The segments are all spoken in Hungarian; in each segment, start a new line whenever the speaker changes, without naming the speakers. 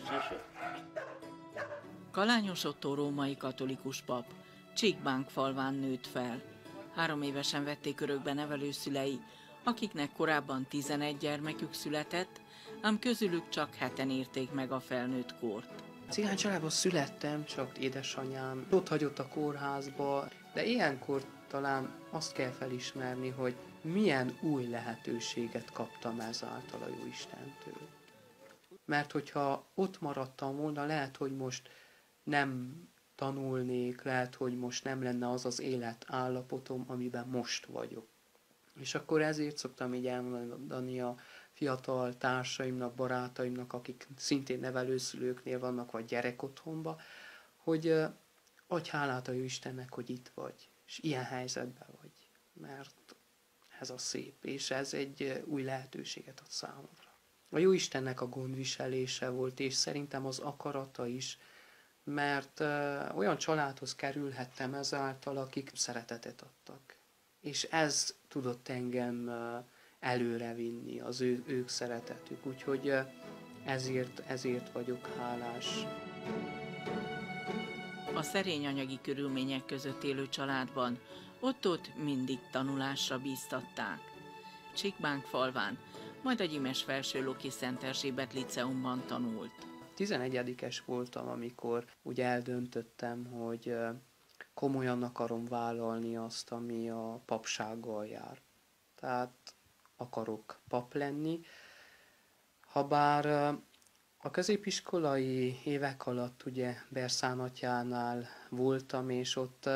Kalányos Ottó római katolikus pap Csíkbánkfalván nőtt fel. 3 évesen vették örökbe nevelőszülei, akiknek korábban 11 gyermekük született, ám közülük csak 7-en érték meg a felnőtt kort.
Cigány családban születtem, csak édesanyám ott hagyott a kórházba, de ilyenkor talán azt kell felismerni, hogy milyen új lehetőséget kaptam ezáltal a Jóistentől. Mert hogyha ott maradtam volna, lehet, hogy most nem tanulnék, lehet, hogy most nem lenne az az életállapotom, amiben most vagyok. És akkor ezért szoktam így elmondani a fiatal társaimnak, barátaimnak, akik szintén nevelőszülőknél vannak, vagy gyerekotthonban, hogy adj hálát a Jóistennek, hogy itt vagy, és ilyen helyzetben vagy, mert ez a szép, és ez egy új lehetőséget ad számomra. A Jóistennek a gondviselése volt, és szerintem az akarata is, mert olyan családhoz kerülhettem ezáltal, akik szeretetet adtak. És ez tudott engem előrevinni, az ők szeretetük. Úgyhogy ezért vagyok hálás.
A szerény anyagi körülmények között élő családban Ottót mindig tanulásra bíztatták. Csíkbánkfalván, majd a Gyimes Felsőloki Szent Erzsébet Liceumban tanult.
11-es voltam, amikor úgy eldöntöttem, hogy komolyan akarom vállalni azt, ami a papsággal jár. Tehát akarok pap lenni. Habár a középiskolai évek alatt ugye Bersánatjánál voltam, és ott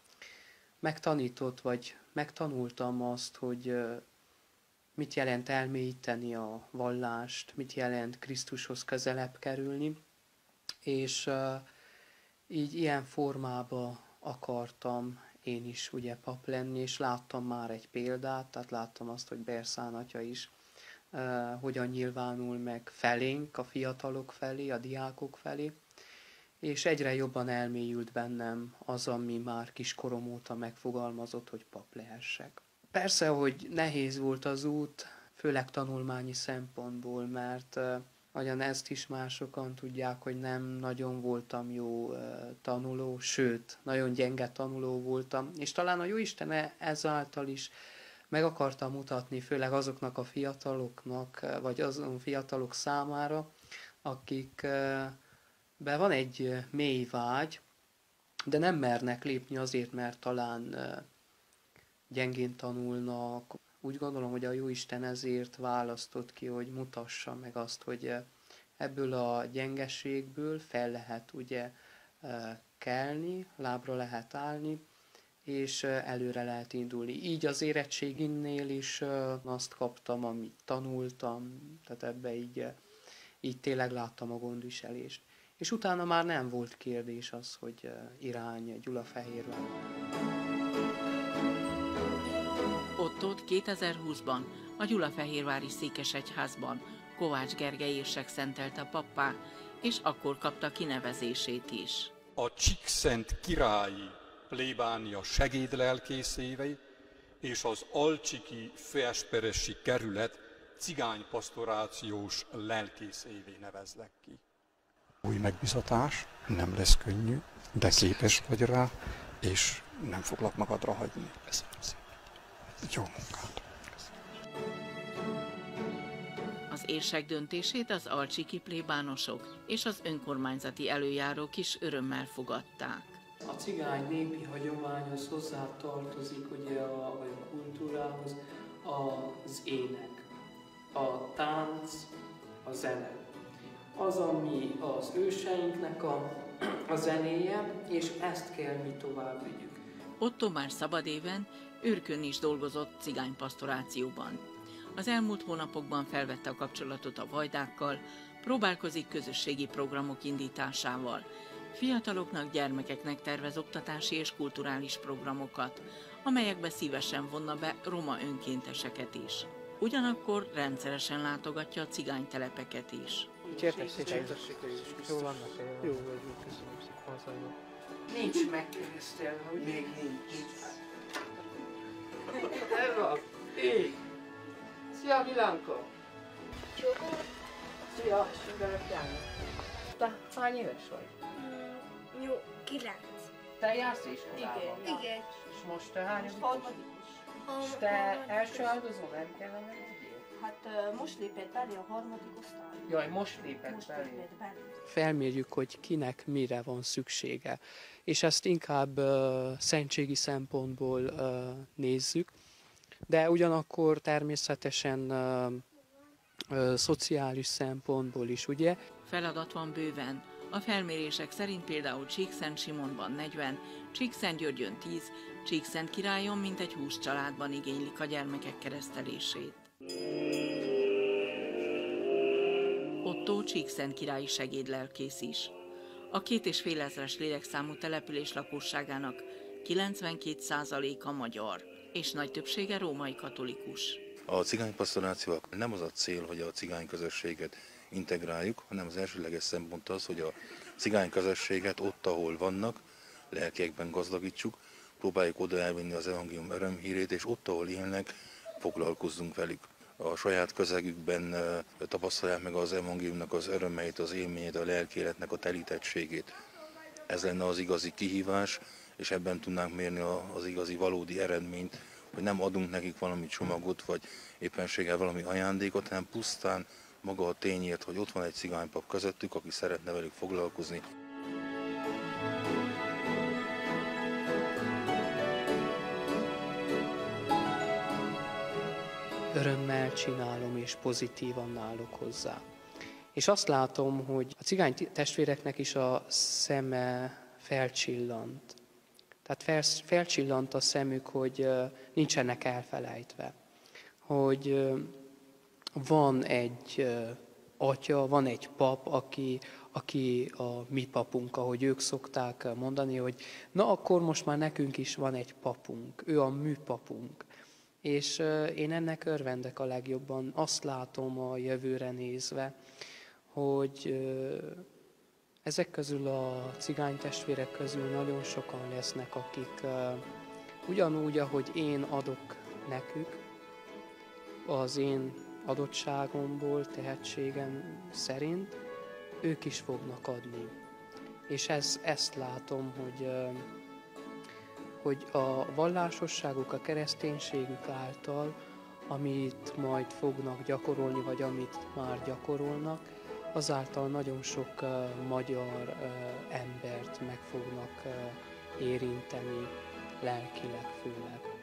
megtanultam azt, hogy mit jelent elmélyíteni a vallást, mit jelent Krisztushoz közelebb kerülni, és így ilyen formába akartam én is ugye pap lenni, és láttam már egy példát, tehát láttam azt, hogy Bersánatya is hogyan nyilvánul meg felénk, a fiatalok felé, a diákok felé, és egyre jobban elmélyült bennem az, ami már kiskorom óta megfogalmazott, hogy pap lehessek. Persze, hogy nehéz volt az út, főleg tanulmányi szempontból, mert ahogyan ezt is már sokan tudják, hogy nem nagyon voltam jó tanuló, sőt, nagyon gyenge tanuló voltam, és talán a Jóisten ezáltal is meg akarta mutatni, főleg azoknak a fiataloknak, vagy azon fiatalok számára, akikben van egy mély vágy, de nem mernek lépni azért, mert talán gyengén tanulnak. Úgy gondolom, hogy a Jóisten ezért választott ki, hogy mutassa meg azt, hogy ebből a gyengeségből fel lehet ugye kelni, lábra lehet állni, és előre lehet indulni. Így az érettséginél is azt kaptam, amit tanultam, tehát ebbe így tényleg láttam a gondviselést. És utána már nem volt kérdés az, hogy irány Gyulafehérvár.
Ottót 2020-ban a Gyulafehérvári székesegyházban Kovács Gergely érsek szentelte pappá, és akkor kapta kinevezését is.
A Csíkszent királyi plébánia segédlelkészévé és az alcsiki fejesperesi kerület cigánypastorációs lelkészévé nevezlek ki.
Új megbízatás, nem lesz könnyű, de képes vagy rá, és nem foglak magadra hagyni. Jó munkát!
Az érsek döntését az alcsiki plébánosok és az önkormányzati előjárók is örömmel fogadták.
A cigány népi hagyományhoz hozzá tartozik ugye a kultúrához az ének, a tánc, a zene. Az, ami az őseinknek a zenéje, és ezt kell mi tovább vigyük.
Ottó már szabadéven Őrkön is dolgozott cigánypastorációban. Az elmúlt hónapokban felvette a kapcsolatot a vajdákkal, próbálkozik közösségi programok indításával. Fiataloknak, gyermekeknek tervez oktatási és kulturális programokat, amelyekbe szívesen vonna be roma önkénteseket is. Ugyanakkor rendszeresen látogatja a cigánytelepeket is.
Csértek szépen, jól vannak? Jó vagyunk, köszönöm szépen.
Nincs megkeresztelve, hogy még nincs. Eva, ég! Szia, Milánka!
Csókolom!
Szia, Sündelek János! te hány éves vagy?
Jó, 9.
Te jársz iskolába?
Igen. Igen.
És most te hányadik?
Harmadikus.
És te első áldozó nem kellene legyél?
Hát most lépett belé a harmadik osztály.
Jaj, most lépett
Most
belé.
lépett belé.
Felmérjük, hogy kinek mire van szüksége. És ezt inkább szentségi szempontból nézzük, de ugyanakkor természetesen szociális szempontból is, ugye?
Feladat van bőven. A felmérések szerint például Csíkszentsimonban 40, Csíkszentgyörgyön 10, Csíkszentkirályon mintegy 20 családban igénylik a gyermekek keresztelését. Ottó csíkszentkirályi segédlelkész is. A 2500 lélekszámú település lakosságának 92%-a magyar, és nagy többsége római katolikus.
A cigánypastorációval nem az a cél, hogy a cigány közösséget integráljuk, hanem az elsőleges szempont az, hogy a cigány közösséget ott, ahol vannak, lelkiekben gazdagítsuk, próbáljuk oda elvinni az evangélium örömhírét, és ott, ahol élnek, foglalkozzunk velük. A saját közegükben tapasztalják meg az evangéliumnak az örömeit, az élményét, a lelkéletnek a telítettségét. Ez lenne az igazi kihívás, és ebben tudnánk mérni az igazi valódi eredményt, hogy nem adunk nekik valami csomagot, vagy éppenséggel valami ajándékot, hanem pusztán maga a tényért, hogy ott van egy cigánypap közöttük, aki szeretne velük foglalkozni.
Örömmel csinálom, és pozitívan állok hozzá. És azt látom, hogy a cigány testvéreknek is a szeme felcsillant. Tehát felcsillant a szemük, hogy nincsenek elfelejtve. Hogy van egy atya, van egy pap, aki a mi papunk, ahogy ők szokták mondani, hogy na akkor most már nekünk is van egy papunk, ő a mi papunk. És én ennek örvendek a legjobban. Azt látom a jövőre nézve, hogy ezek közül a cigány testvérek közül nagyon sokan lesznek, akik ugyanúgy, ahogy én adok nekük, az én adottságomból, tehetségem szerint, ők is fognak adni. És ezt látom, hogy a vallásosságuk, a kereszténységük által, amit majd fognak gyakorolni, vagy amit már gyakorolnak, azáltal nagyon sok magyar embert meg fognak érinteni, lelkileg főleg.